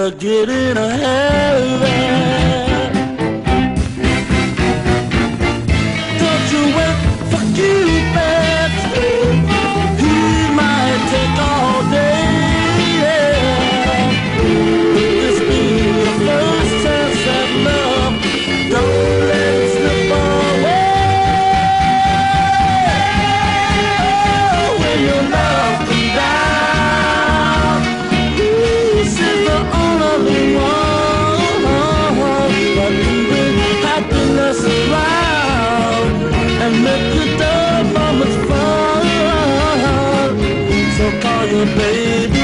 better get in a hurry. Don't you wait for Cupid, he might take all day. Could this be your first chance at love? Don't let it slip away. When your love comes down, this is the only one. But even happiness around and make the dumb moments fun. So call your baby.